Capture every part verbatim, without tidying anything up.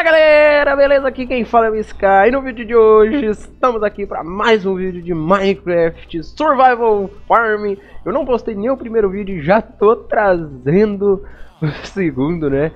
Galera, beleza? Aqui quem fala é o Sky e no vídeo de hoje estamos aqui para mais um vídeo de Minecraft Survival Farm. Eu não postei nem o primeiro vídeo e já tô trazendo o segundo, né?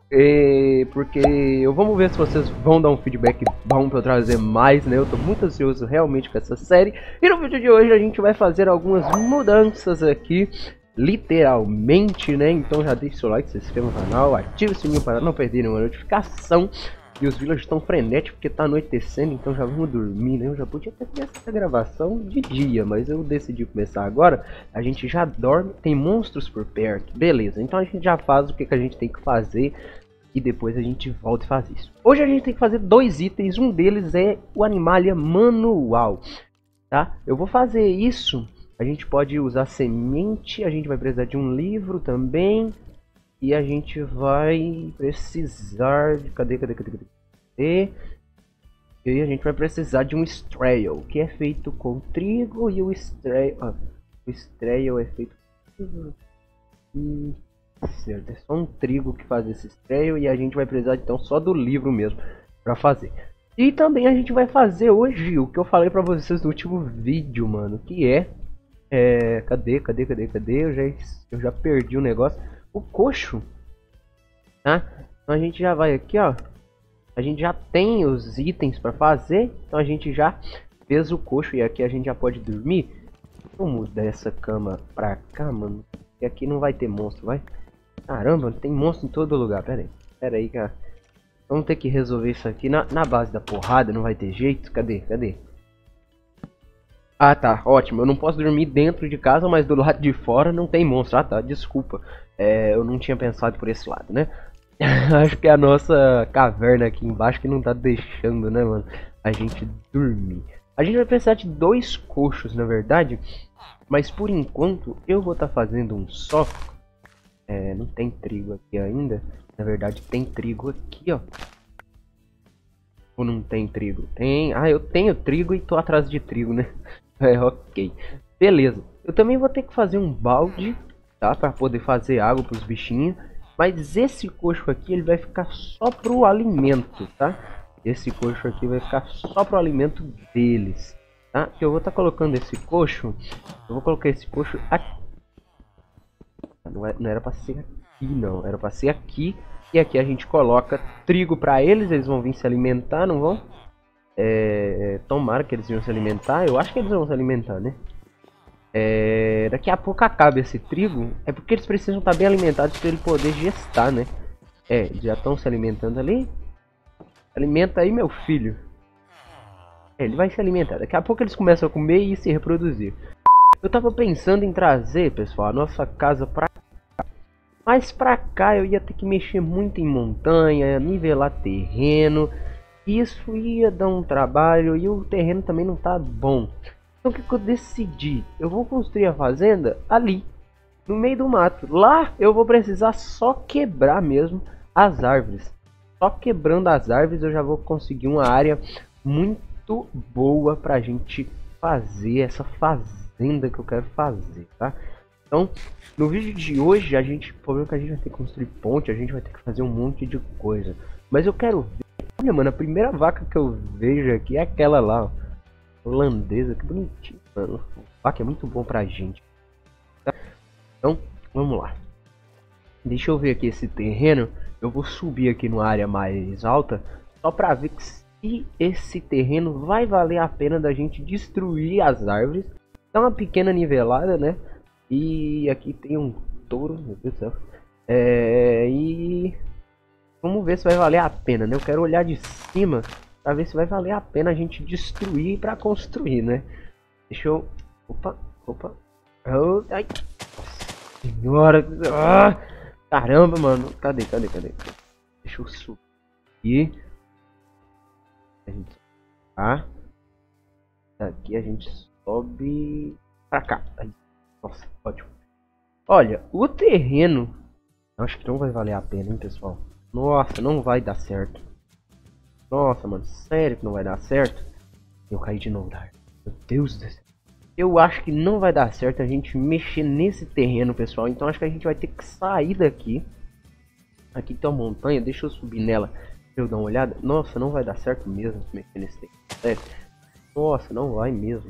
E porque eu vamos ver se vocês vão dar um feedback bom para eu trazer mais, né? Eu tô muito ansioso realmente com essa série. E no vídeo de hoje a gente vai fazer algumas mudanças aqui, literalmente, né? Então já deixe seu like, se inscreva no canal, ative o sininho para não perder nenhuma notificação. E os villagers estão frenéticos porque tá anoitecendo, então já vamos dormir, né? Eu já podia ter começado essa gravação de dia, mas eu decidi começar agora. A gente já dorme, tem monstros por perto, beleza. Então a gente já faz o que, que a gente tem que fazer e depois a gente volta e faz isso. Hoje a gente tem que fazer dois itens, um deles é o Animalia Manual, tá? Eu vou fazer isso, a gente pode usar semente, a gente vai precisar de um livro também. E a gente vai precisar de... Cadê, cadê, cadê, cadê? cadê? E a gente vai precisar de um strail, que é feito com trigo. E o strail... Ah, o strail é feito com... Hum, certo, é só um trigo que faz esse strail. E a gente vai precisar então só do livro mesmo para fazer. E também a gente vai fazer hoje o que eu falei para vocês no último vídeo, mano. Que é... é cadê, cadê, cadê, cadê? Eu já, eu já perdi o negócio. O coxo, tá? Então a gente já vai aqui, ó. A gente já tem os itens para fazer, então a gente já fez o coxo e aqui a gente já pode dormir. Vou mudar essa cama pra cá, mano. E aqui não vai ter monstro, vai? Caramba, tem monstro em todo lugar. Pera aí, pera aí, cara. Vamos ter que resolver isso aqui na, na base da porrada, não vai ter jeito. Cadê, cadê? Ah, tá, ótimo. Eu não posso dormir dentro de casa, mas do lado de fora não tem monstro. Ah, tá, desculpa. É, eu não tinha pensado por esse lado, né? Acho que é a nossa caverna aqui embaixo que não tá deixando, né, mano, a gente dormir. A gente vai precisar de dois coxos, na verdade. Mas por enquanto eu vou estar tá fazendo um só. É, não tem trigo aqui ainda. Na verdade tem trigo aqui, ó. Ou não tem trigo? Tem. Ah, eu tenho trigo e tô atrás de trigo, né? É, ok. Beleza. Eu também vou ter que fazer um balde, tá? Pra poder fazer água pros bichinhos. Mas esse coxo aqui, ele vai ficar só pro alimento, tá? Esse coxo aqui vai ficar só pro alimento deles, tá? Eu vou estar tá colocando esse coxo. Eu vou colocar esse coxo aqui. Não, é, não era pra ser aqui, não. Era pra ser aqui. E aqui a gente coloca trigo pra eles. Eles vão vir se alimentar, não vão? É, tomara que eles venham se alimentar. Eu acho que eles vão se alimentar, né? É, daqui a pouco acaba esse trigo. É porque eles precisam estar bem alimentados para ele poder gestar, né? É, já estão se alimentando ali. Alimenta aí, meu filho. É, ele vai se alimentar. Daqui a pouco eles começam a comer e se reproduzir. Eu tava pensando em trazer, pessoal, a nossa casa pra cá. Mas pra cá eu ia ter que mexer muito em montanha, nivelar terreno. Isso ia dar um trabalho e o terreno também não tá bom. Então o que, que eu decidi? Eu vou construir a fazenda ali, no meio do mato. Lá eu vou precisar só quebrar mesmo as árvores. Só quebrando as árvores eu já vou conseguir uma área muito boa pra gente fazer essa fazenda que eu quero fazer, tá? Então, no vídeo de hoje a gente, o problema é que a gente vai ter que construir ponte, a gente vai ter que fazer um monte de coisa. Mas eu quero ver, olha, mano, a primeira vaca que eu vejo aqui é aquela lá, ó. Holandesa, que bonitinho, mano. Vaca é muito bom pra gente. Tá? Então, vamos lá. Deixa eu ver aqui esse terreno. Eu vou subir aqui numa área mais alta, só pra ver que se esse terreno vai valer a pena da gente destruir as árvores. Dá uma pequena nivelada, né? E aqui tem um touro, meu Deus do céu. É, e vamos ver se vai valer a pena, né? Eu quero olhar de cima pra ver se vai valer a pena a gente destruir pra construir, né? Deixa eu... Opa, opa. Oh, ai. Senhora. Ah, caramba, mano. Cadê, cadê, cadê? Deixa eu subir. A gente... Ah. Aqui a gente sobe pra cá. Aí. Nossa, ótimo. Olha, o terreno... Acho que não vai valer a pena, hein, pessoal? Nossa, não vai dar certo. Nossa, mano, sério que não vai dar certo? Eu caí de novo, tá? Meu Deus do céu. Eu acho que não vai dar certo a gente mexer nesse terreno, pessoal. Então acho que a gente vai ter que sair daqui. Aqui tem uma montanha, deixa eu subir nela eu dar uma olhada. Nossa, não vai dar certo mesmo mexer nesse terreno. Sério. Nossa, não vai mesmo.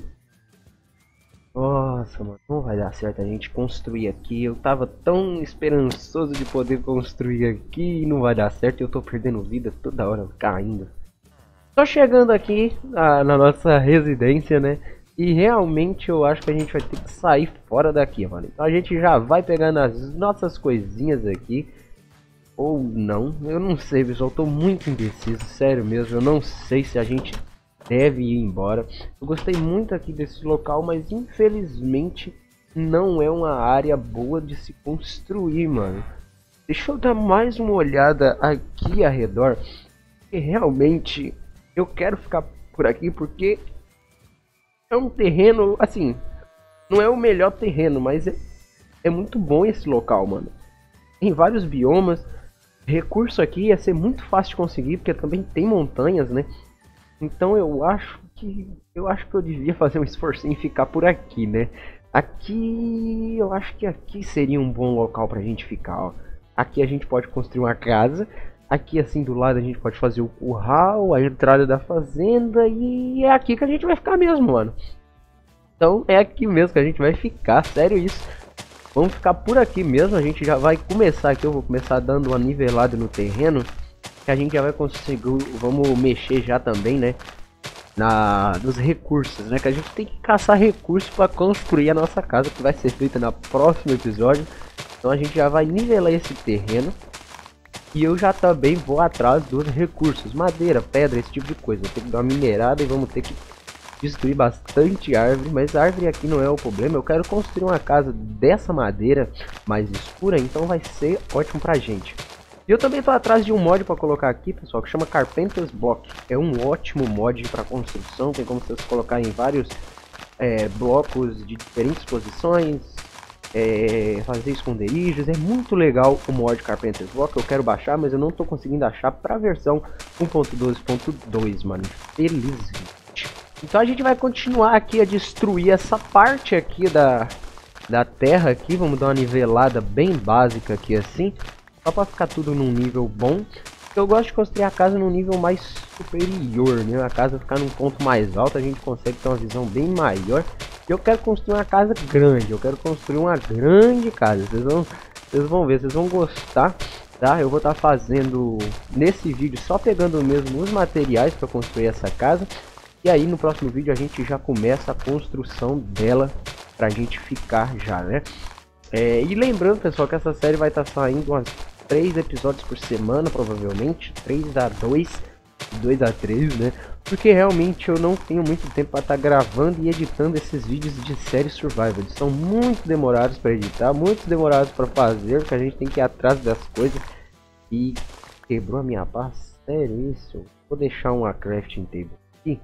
Nossa, mano, não vai dar certo a gente construir aqui. Eu tava tão esperançoso de poder construir aqui e não vai dar certo. Eu tô perdendo vida toda hora, caindo. Tô chegando aqui na, na nossa residência, né? E realmente eu acho que a gente vai ter que sair fora daqui, mano. Então a gente já vai pegando as nossas coisinhas aqui. Ou não, eu não sei, pessoal. Tô muito indeciso, sério mesmo. Eu não sei se a gente deve ir embora. Eu gostei muito aqui desse local, mas infelizmente não é uma área boa de se construir, mano. Deixa eu dar mais uma olhada aqui ao redor, porque realmente eu quero ficar por aqui, porque é um terreno, assim, não é o melhor terreno, mas é, é muito bom esse local, mano. Tem vários biomas, recurso aqui ia ser muito fácil de conseguir, porque também tem montanhas, né? Então eu acho que eu acho que eu devia fazer um esforcinho e ficar por aqui, né? Aqui eu acho que aqui seria um bom local pra gente ficar, ó. Aqui a gente pode construir uma casa. Aqui assim do lado a gente pode fazer o curral, a entrada da fazenda, e é aqui que a gente vai ficar mesmo, mano. Então é aqui mesmo que a gente vai ficar, sério isso. Vamos ficar por aqui mesmo, a gente já vai começar aqui, eu vou começar dando uma nivelada no terreno. Que a gente já vai conseguir, vamos mexer já também, né, na, nos recursos, né, que a gente tem que caçar recursos para construir a nossa casa, que vai ser feita no próximo episódio. Então a gente já vai nivelar esse terreno. E eu já também vou atrás dos recursos, madeira, pedra, esse tipo de coisa. Vou ter que dar uma minerada e vamos ter que destruir bastante árvore, mas a árvore aqui não é o problema. Eu quero construir uma casa dessa madeira mais escura, então vai ser ótimo pra gente. E eu também estou atrás de um mod para colocar aqui, pessoal, que chama Carpenter's Block. É um ótimo mod para construção, tem como vocês colocar em vários é, blocos de diferentes posições, é, fazer esconderijos. É muito legal o mod Carpenter's Block, eu quero baixar, mas eu não estou conseguindo achar para a versão um ponto doze ponto dois, mano, felizmente. Então a gente vai continuar aqui a destruir essa parte aqui da, da terra aqui, vamos dar uma nivelada bem básica aqui assim. Só para ficar tudo num nível bom. Eu gosto de construir a casa num nível mais superior, né? A casa ficar num ponto mais alto, a gente consegue ter uma visão bem maior. E eu quero construir uma casa grande, eu quero construir uma grande casa. Vocês vão, vocês vão ver, vocês vão gostar, tá? Eu vou estar fazendo nesse vídeo só pegando mesmo os materiais para construir essa casa. E aí no próximo vídeo a gente já começa a construção dela pra gente ficar já, né? É, e lembrando, pessoal, que essa série vai estar saindo umas três episódios por semana, provavelmente, três a dois, dois a três, né? Porque realmente eu não tenho muito tempo para estar gravando e editando esses vídeos de série survival. Eles são muito demorados para editar, muito demorados para fazer, porque a gente tem que ir atrás das coisas. E quebrou a minha paz, sério isso? Vou deixar uma crafting table aqui,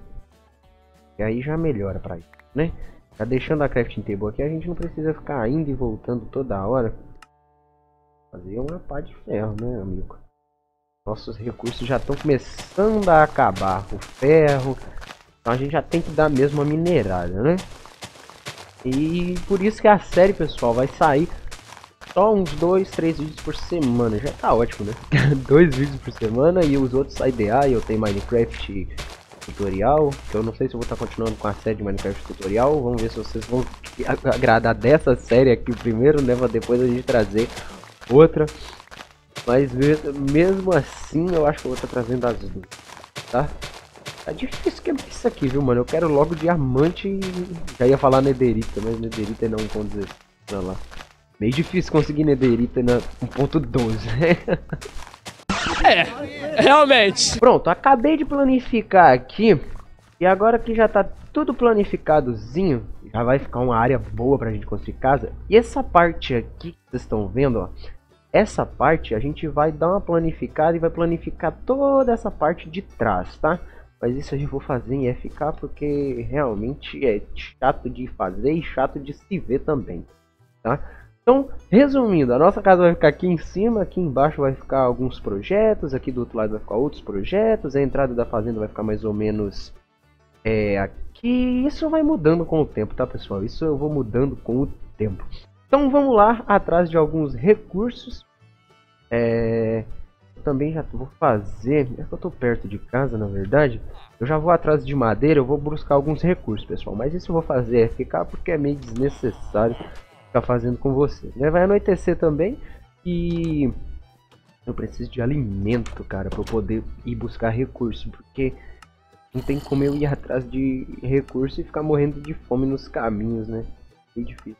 e aí já melhora para isso, né? Já deixando a crafting table aqui, a gente não precisa ficar indo e voltando toda hora. Fazer uma pá de ferro, né, amigo? Nossos recursos já estão começando a acabar. O ferro. Então a gente já tem que dar mesmo a minerada, né? E por isso que a série, pessoal, vai sair só uns dois, três vídeos por semana. Já tá ótimo, né? Dois vídeos por semana e os outros I D A. Eu tenho Minecraft tutorial, que eu não sei se eu vou estar continuando com a série de Minecraft tutorial. Vamos ver se vocês vão agradar dessa série aqui primeiro, né? Pra depois a gente trazer outra. Mas mesmo assim eu acho que eu vou estar trazendo as duas, tá? Tá difícil que é isso aqui, viu, mano? Eu quero logo diamante e... Já ia falar nederita, mas nederita não ponto dezesseis. Olha lá. Meio difícil conseguir nederita na um ponto doze, né? É, realmente. Pronto, acabei de planificar aqui. E agora que já tá tudo planificadozinho, já vai ficar uma área boa pra gente construir casa. E essa parte aqui que vocês estão vendo, ó, essa parte a gente vai dar uma planificada e vai planificar toda essa parte de trás, tá? Mas isso a gente vou fazer em F K porque realmente é chato de fazer e chato de se ver também, tá? Então, resumindo, a nossa casa vai ficar aqui em cima, aqui embaixo vai ficar alguns projetos, aqui do outro lado vai ficar outros projetos, a entrada da fazenda vai ficar mais ou menos é, aqui. Isso vai mudando com o tempo, tá, pessoal? Isso eu vou mudando com o tempo. Então vamos lá, atrás de alguns recursos. É... também já vou fazer, é que eu tô perto de casa, na verdade, eu já vou atrás de madeira, eu vou buscar alguns recursos, pessoal, mas isso eu vou fazer é ficar porque é meio desnecessário ficar fazendo com vocês, né? Vai anoitecer também e eu preciso de alimento, cara, para eu poder ir buscar recursos, porque não tem como eu ir atrás de recursos e ficar morrendo de fome nos caminhos, né? É difícil.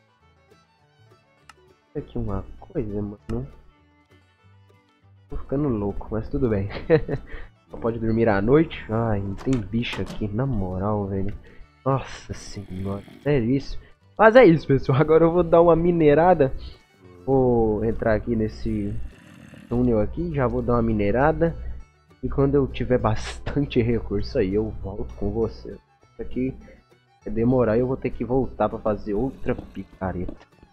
Aqui uma coisa, mano. Tô ficando louco, mas tudo bem. Só pode dormir à noite. Ai, não tem bicho aqui, na moral, velho. Nossa senhora, sério isso? Mas é isso, pessoal. Agora eu vou dar uma minerada. Vou entrar aqui nesse túnel aqui, já vou dar uma minerada. E quando eu tiver bastante recurso aí, eu volto com você. Isso aqui vai demorar e eu vou ter que voltar para fazer outra picareta.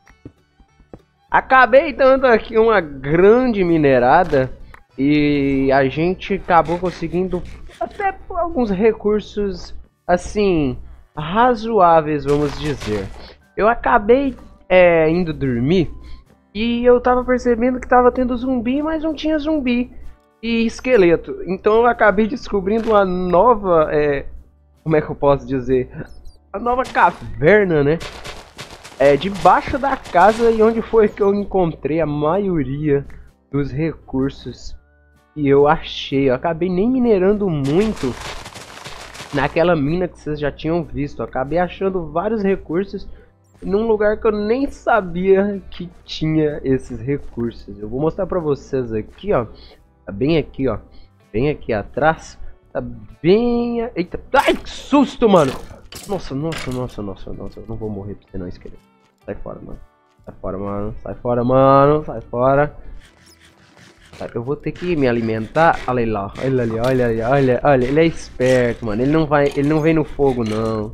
Acabei dando aqui uma grande minerada e a gente acabou conseguindo até alguns recursos assim razoáveis, vamos dizer. Eu acabei é, indo dormir e eu tava percebendo que tava tendo zumbi, mas não tinha zumbi e esqueleto. Então eu acabei descobrindo uma nova, é, como é que eu posso dizer, a nova caverna, né? É debaixo da casa e onde foi que eu encontrei a maioria dos recursos que eu achei. Eu acabei nem minerando muito naquela mina que vocês já tinham visto. Eu acabei achando vários recursos num lugar que eu nem sabia que tinha esses recursos. Eu vou mostrar pra vocês aqui, ó. Tá bem aqui, ó. Bem aqui atrás. Tá bem... Eita. Ai, que susto, mano. Nossa, nossa, nossa, nossa, nossa. Eu não vou morrer pra você não, esqueleto. Sai fora, mano. Sai fora, mano. Sai fora, mano. Sai fora. Eu vou ter que me alimentar. Olha lá. Olha ali, olha ali, olha. Olha, ele é esperto, mano. Ele não vai... Ele não vem no fogo, não.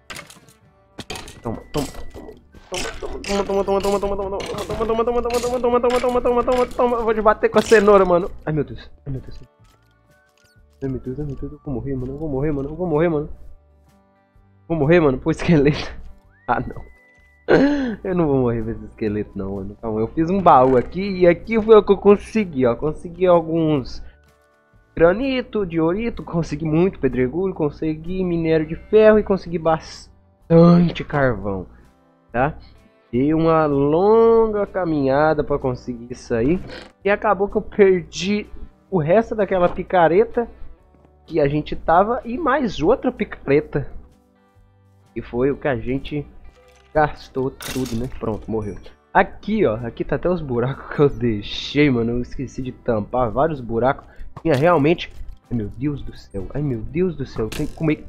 Toma, toma. Toma, toma, toma, toma, toma, toma, toma, toma, toma, toma, toma, toma, toma, toma, toma, toma, toma, toma, vou te bater com a cenoura, mano. Ai, meu Deus. Ai, meu Deus. Ai, meu Deus, ai, meu Deus. Eu vou morrer, mano. Eu vou morrer, mano. Eu vou morrer, mano. Vou morrer, mano. Pô, esqueleto. Ah, não. Eu não vou morrer com esse esqueleto, não, mano. Calma, eu fiz um baú aqui e aqui foi o que eu consegui, ó. Consegui alguns granito, diorito, consegui muito pedregulho, consegui minério de ferro e consegui bastante carvão, tá? Dei uma longa caminhada para conseguir isso aí e acabou que eu perdi o resto daquela picareta que a gente tava e mais outra picareta. E foi o que a gente gastou tudo, né? Pronto, morreu. Aqui, ó, aqui tá até os buracos que eu deixei, mano. Eu esqueci de tampar vários buracos. Tinha realmente... Ai, meu Deus do céu. Ai, meu Deus do céu. Tem que comer...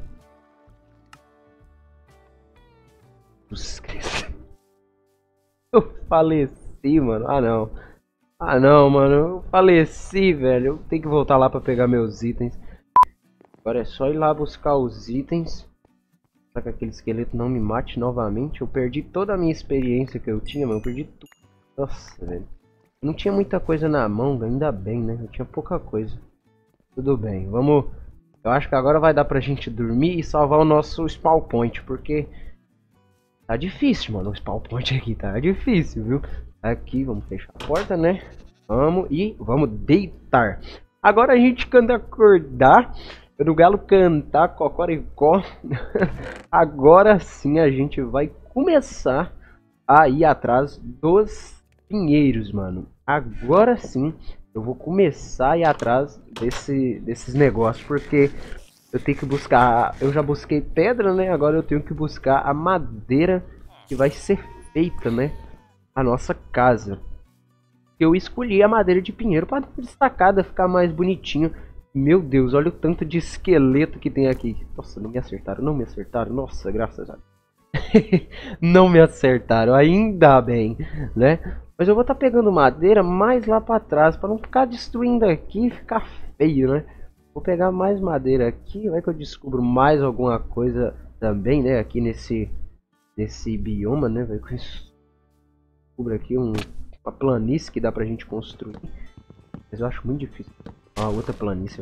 Eu faleci, mano. Ah, não. Ah, não, mano. Eu faleci, velho. Eu tenho que voltar lá pra pegar meus itens. Agora é só ir lá buscar os itens. Pra que aquele esqueleto não me mate novamente. Eu perdi toda a minha experiência que eu tinha, mano. Eu perdi tudo. Nossa, velho. Não tinha muita coisa na mão, ainda bem, né? Eu tinha pouca coisa. Tudo bem, vamos... Eu acho que agora vai dar pra gente dormir e salvar o nosso spawn point, porque... Tá difícil, mano, o spawn point aqui tá difícil, viu? Aqui, vamos fechar a porta, né? Vamos e vamos deitar. Agora a gente canta acordar, o galo cantar, cocoricó. Agora sim a gente vai começar a ir atrás dos pinheiros, mano. Agora sim eu vou começar a ir atrás desse, desses negócios, porque eu tenho que buscar... Eu já busquei pedra, né? Agora eu tenho que buscar a madeira que vai ser feita, né? A nossa casa. Eu escolhi a madeira de pinheiro para dar destacada, ficar mais bonitinho. Meu Deus, olha o tanto de esqueleto que tem aqui. Nossa, não me acertaram, não me acertaram. Nossa, graças a Deus. Não me acertaram, ainda bem, né? Mas eu vou estar tá pegando madeira mais lá para trás, para não ficar destruindo aqui e ficar feio, né? Vou pegar mais madeira aqui, vai que eu descubro mais alguma coisa também, né? Aqui nesse, nesse bioma, né? Vai que eu descubro aqui um, uma planície que dá pra gente construir. Mas eu acho muito difícil. Ah, outra planície.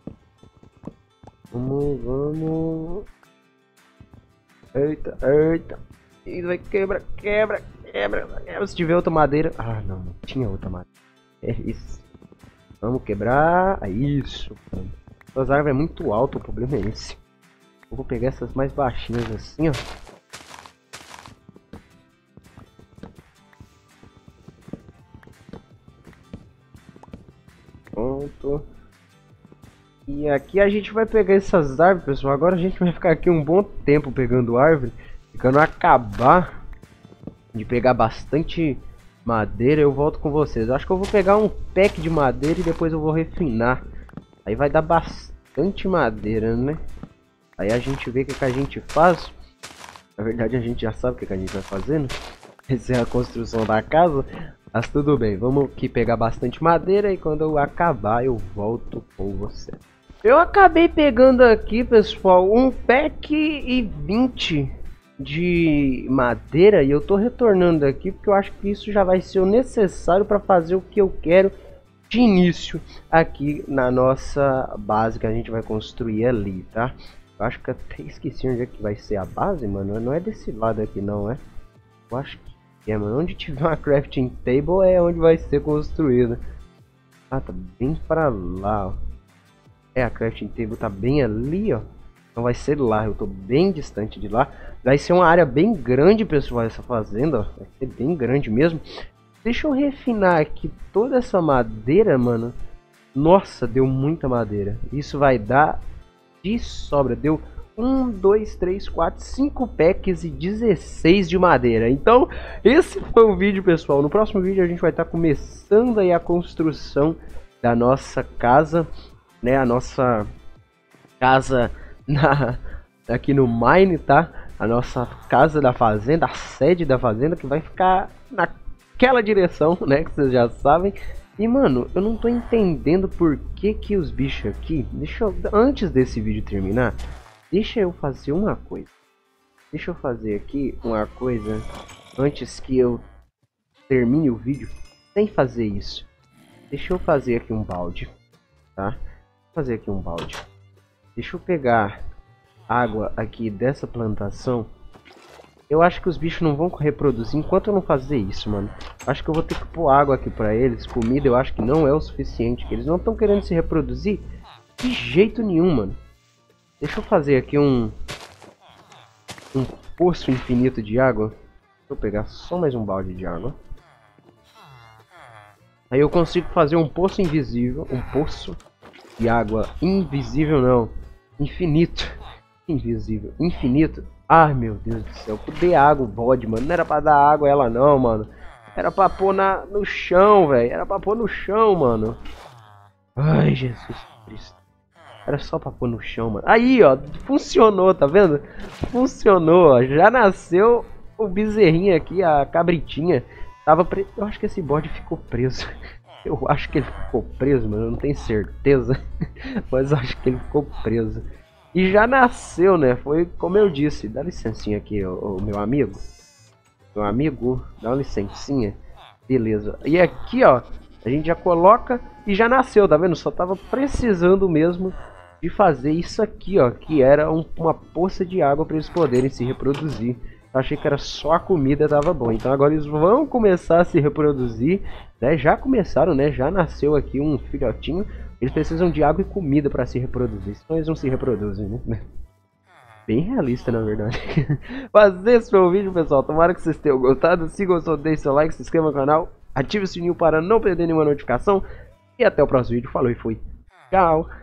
Vamos, vamos. Eita, eita. E vai quebra, quebra, quebra, quebra. Se tiver outra madeira. Ah, não, não tinha outra madeira. É isso. Vamos quebrar. É isso. As árvores é muito alto, o problema é esse. Eu vou pegar essas mais baixinhas assim, ó. Pronto. E aqui a gente vai pegar essas árvores, pessoal. Agora a gente vai ficar aqui um bom tempo pegando árvore. Quando acabar de pegar bastante madeira, eu volto com vocês. Eu acho que eu vou pegar um pack de madeira e depois eu vou refinar. Aí vai dar bastante madeira, né? Aí a gente vê o que, que a gente faz. Na verdade a gente já sabe o que, que a gente vai fazendo. Essa é a construção da casa. Mas tudo bem, vamos aqui pegar bastante madeira e quando eu acabar eu volto com você. Eu acabei pegando aqui, pessoal, um pack e vinte de madeira e eu tô retornando aqui porque eu acho que isso já vai ser o necessário para fazer o que eu quero de início aqui na nossa base que a gente vai construir ali, tá? Eu acho que até esqueci onde é que vai ser a base, mano. Não é desse lado aqui não, é? Eu acho que é, mano. Onde tiver uma crafting table é onde vai ser construída. Ah, tá bem pra lá, ó. É, a crafting table tá bem ali, ó. Então vai ser lá, eu tô bem distante de lá. Vai ser uma área bem grande, pessoal, essa fazenda, ó. Vai ser bem grande mesmo. Deixa eu refinar aqui toda essa madeira, mano. Nossa, deu muita madeira. Isso vai dar de sobra. Deu um, dois, três, quatro, cinco packs e dezesseis de madeira. Então, esse foi o vídeo, pessoal. No próximo vídeo a gente vai estar começando aí a construção da nossa casa, né? A nossa casa na, aqui no Mine, tá? A nossa casa da fazenda, a sede da fazenda, que vai ficar naquela direção, né? Que vocês já sabem. E, mano, eu não tô entendendo por que que os bichos aqui... Deixa eu... Antes desse vídeo terminar, deixa eu fazer uma coisa. Deixa eu fazer aqui uma coisa antes que eu termine o vídeo sem fazer isso. Deixa eu fazer aqui um balde, tá? Vou fazer aqui um balde. Deixa eu pegar água aqui dessa plantação. Eu acho que os bichos não vão reproduzir enquanto eu não fazer isso, mano. Acho que eu vou ter que pôr água aqui pra eles. Comida eu acho que não é o suficiente. Que eles não estão querendo se reproduzir de jeito nenhum, mano. Deixa eu fazer aqui um... Um poço infinito de água. Deixa eu pegar só mais um balde de água. Aí eu consigo fazer um poço invisível. Um poço de água invisível não. Infinito. Invisível. Infinito. Ai, meu Deus do céu. Eu dei água o bode, mano. Não era pra dar água a ela não, mano. Era pra pôr na, no chão, velho. Era pra pôr no chão, mano. Ai, Jesus Cristo. Era só pra pôr no chão, mano. Aí, ó. Funcionou, tá vendo? Funcionou, ó. Já nasceu o bezerrinho aqui, a cabritinha. Tava preso. Eu acho que esse bode ficou preso. Eu acho que ele ficou preso, mano. Eu não tenho certeza. Mas eu acho que ele ficou preso. E já nasceu, né? Foi como eu disse. Dá licencinha aqui, o, o meu amigo. Meu amigo, dá uma licencinha. Beleza. E aqui, ó, a gente já coloca e já nasceu, tá vendo? Só tava precisando mesmo de fazer isso aqui, ó. Que era um, uma poça de água para eles poderem se reproduzir. Eu achei que era só a comida, tava bom. Então agora eles vão começar a se reproduzir, né? Já começaram, né? Já nasceu aqui um filhotinho. Eles precisam de água e comida para se reproduzir, senão eles não se reproduzem, né? Bem realista, na verdade. Mas esse foi o vídeo, pessoal. Tomara que vocês tenham gostado. Se gostou, deixe seu like, se inscreva no canal, ative o sininho para não perder nenhuma notificação. E até o próximo vídeo. Falou e fui. Tchau!